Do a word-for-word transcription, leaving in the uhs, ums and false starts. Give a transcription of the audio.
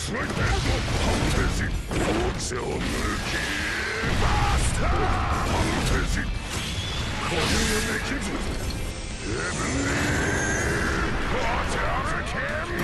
スライド判定時背を抜きバスター判定時固有できずヘブンリーおちゃらけ